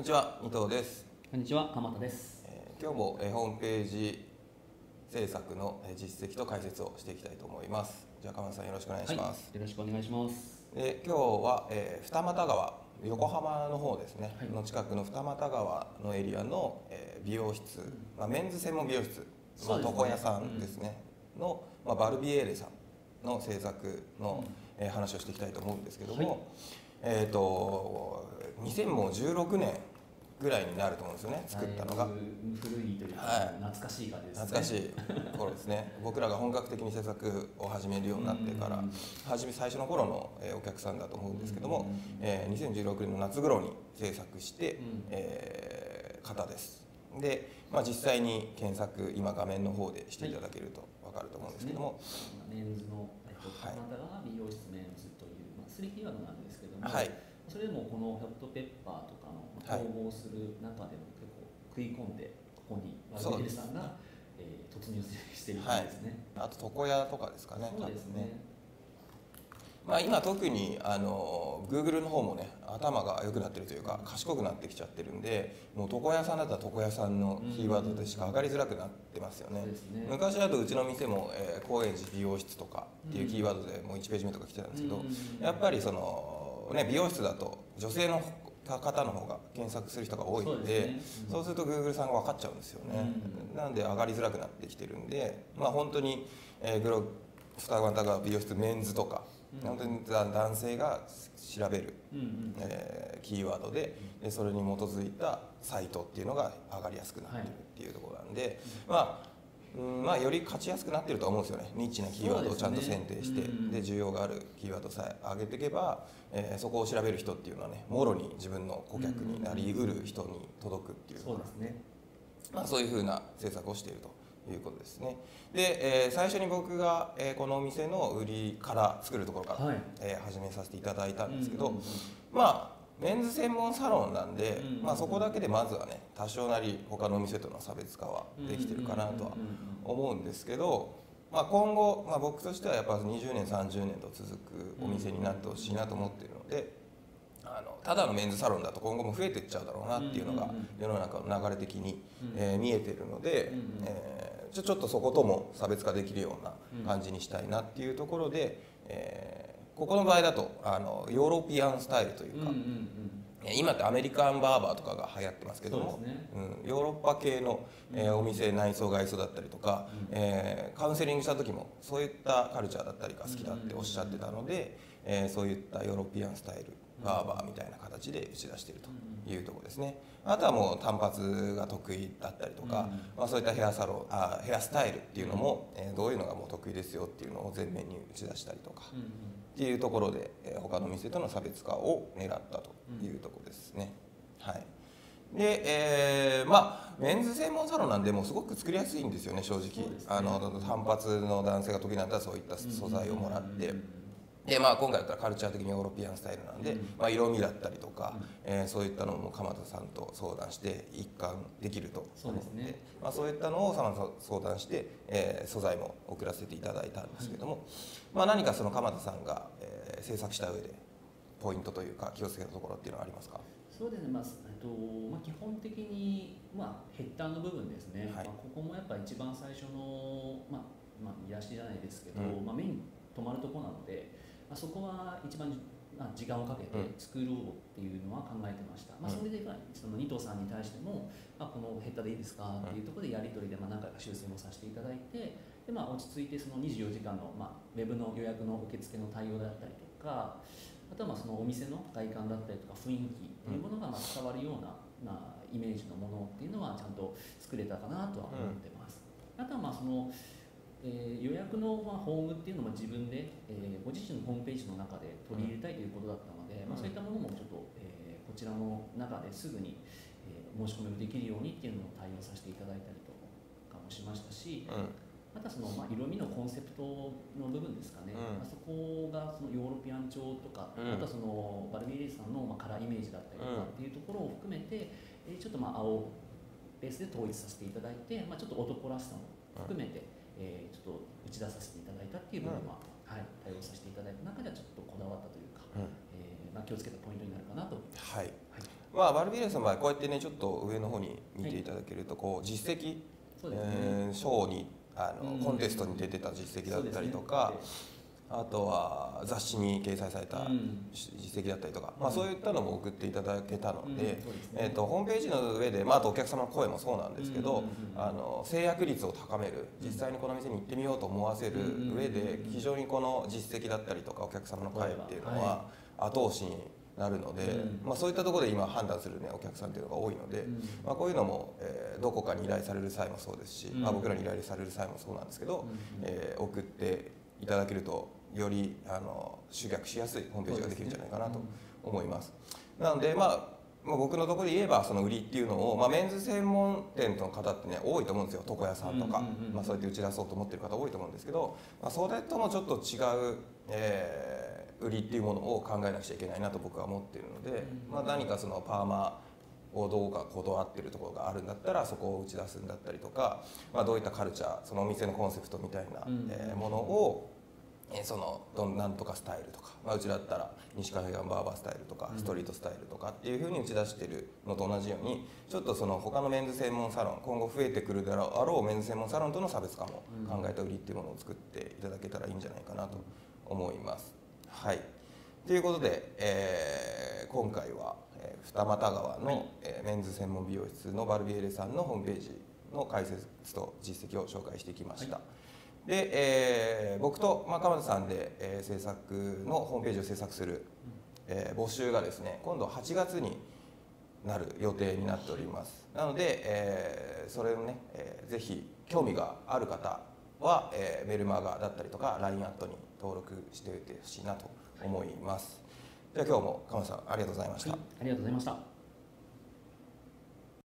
にちは、伊藤です。 こんにちは、鎌田です。 今日もホームページ制作の実績と解説をしていきたいと思います。じゃあ鎌田さんよろしくお願いします。 よろしくお願いします。 今日は、二俣川、横浜の方ですね、の近くの二俣川のエリアの、美容室、メンズ専門美容室、床屋さんですね、の、バルビエーレさんの制作の、話をしていきたいと思うんですけども、2016年ぐらいになると思うんですよね、作ったのが。 古いというか、懐かしい感じですね。 懐かしい頃ですね。僕らが本格的に制作を始めるようになってから最初の頃のお客さんだと思うんですけども、2016年の夏頃に制作して方です。で、実際に検索今画面の方でしていただけると分かると思うんですけども、 メンズのあなたが美容室メンズという3キーワードなんですけども、それでもこのホットペッパーとかの統合する中でも結構食い込んでここにバルビエーレさんが突入しているんですね。 あと床屋とかですかね。 そうですね。 今特にGoogle の方もね、頭が良くなってるというか賢くなってきちゃってるんで、もう床屋さんだったら床屋さんのキーワードでしか上がりづらくなってますよね。昔だとうちの店も高円寺美容室とかっていうキーワードでもう1ページ目とか来てたんですけど、やっぱりそのね、美容室だと女性の方の方が検索する人が多いので、そうすると Google さんが分かっちゃうんですよね。なんで上がりづらくなってきてるんで、本当に二俣川美容室メンズとか本当に男性が調べるキーワードでそれに基づいたサイトっていうのが上がりやすくなってるっていうところなんで、より勝ちやすくなってると思うんですよね。ニッチなキーワードをちゃんと選定して、で需要があるキーワードさえ上げていけば、そこを調べる人っていうのはね、もろに自分の顧客になりうる人に届くっていう、そういうふうな政策をしているということですね。で、最初に僕が、このお店の売りから作るところから、始めさせていただいたんですけど、メンズ専門サロンなんで、そこだけでまずはね、多少なり他のお店との差別化はできてるかなとは思うんですけど、今後、僕としてはやっぱ20年30年と続くお店になってほしいなと思っているので、ただのメンズサロンだと今後も増えていっちゃうだろうなっていうのが世の中の流れ的に見えてるので、ちょっとそことも差別化できるような感じにしたいなっていうところで、ここの場合だとヨーロピアンスタイルというか、今ってアメリカンバーバーとかが流行ってますけども、ヨーロッパ系のお店内装外装だったりとか、カウンセリングした時もそういったカルチャーだったりが好きだっておっしゃってたので、そういったヨーロピアンスタイルバーバーみたいな形で打ち出しているというところですね。あとはもう単発が得意だったりとか、そういったヘアスタイルっていうのも、どういうのがもう得意ですよっていうのを前面に打ち出したりとかっていうところで、他の店との差別化を狙ったというところですね。で、メンズ専門サロンなんでもうすごく作りやすいんですよね、正直。単発の男性が得意なんだったらそういった素材をもらって。で今回だったらカルチャー的にヨーロピアンスタイルなんで、色味だったりとか、そういったのも鎌田さんと相談して一貫できると思うので、そういったのを相談して、素材も送らせていただいたんですけども、何かその鎌田さんが、制作した上でポイントというか気をつけたところっていうのはありますか？ そうですね、基本的に、ヘッダーの部分ですね、ここもやっぱ一番最初の、見出しじゃないですけど、目に留まるところなので、そこは一番時間をかけて作ろうっていうのは考えてました。それでその二藤さんに対しても、このヘッダーでいいですかっていうところでやり取りで何回か修正もさせていただいて、で落ち着いてその24時間の、ウェブの予約の受付の対応だったりとか、あとはそのお店の外観だったりとか雰囲気っていうものが伝わるような、イメージのものっていうのはちゃんと作れたかなとは思ってます。あとはその予約のホームっていうのも自分で、ご自身のホームページの中で取り入れたいということだったので、そういったものもちょっと、こちらの中ですぐに、申し込みをできるようにっていうのを対応させていただいたりとかもしましたし、あとはその、色味のコンセプトの部分ですかね、そこがそのヨーロピアン調とか、あとはそのバルビエーレさんのカラーイメージだったりとかっていうところを含めて、ちょっと青ベースで統一させていただいて、ちょっと男らしさも含めて、ちょっと打ち出させていただいたっていう部分は、対応させていただいた中ではちょっとこだわったというか、気をつけたポイントになるかなと思います。 まあ、バルビエレさんの場合こうやってねちょっと上の方に見ていただけるとこう実績、 そうですね、 賞にコンテストに出てた実績だったりとか、あとは雑誌に掲載された実績だったりとか、まあ、そういったのも送っていただけたので、ホームページの上で、まあ、あとお客様の声もそうなんですけど、制約率を高める、実際にこの店に行ってみようと思わせる上で非常にこの実績だったりとかお客様の声っていうのは後押しになるので、まあ、そういったところで今判断する、ね、お客さんっていうのが多いので、まあ、こういうのも、どこかに依頼される際もそうですし、まあ、僕らに依頼される際もそうなんですけど、送っていただけるとより集客しやすいホームページができるんじゃないかなと思います。なので、まあ僕のところで言えばその売りっていうのを、まあ、メンズ専門店の方ってね多いと思うんですよ。床屋さんとか、まあ、そうやって打ち出そうと思ってる方多いと思うんですけど、まあ、それともちょっと違う、売りっていうものを考えなくちゃいけないなと僕は思っているので、まあ、何かそのパーマをどうか断ってるところがあるんだったらそこを打ち出すんだったりとか、まあ、どういったカルチャーそのお店のコンセプトみたいなものをそのなんとかスタイルとか、まあ、うちだったら西海岸バーバースタイルとかストリートスタイルとかっていうふうに打ち出してるのと同じようにちょっとその他のメンズ専門サロン今後増えてくるだろうメンズ専門サロンとの差別化も考えた売りっていうものを作っていただけたらいいんじゃないかなと思います。はい、ということで、今回は二俣川のメンズ専門美容室のバルビエレさんのホームページの解説と実績を紹介してきました。で、僕と鎌田さんで、制作のホームページを制作する、募集がですね今度8月になる予定になっております。なので、それをね、ぜひ興味がある方は、メルマガだったりとか LINE アットに登録しておいてほしいなと思います。じゃあ今日も鎌田さんありがとうございました。 ありがとうございました。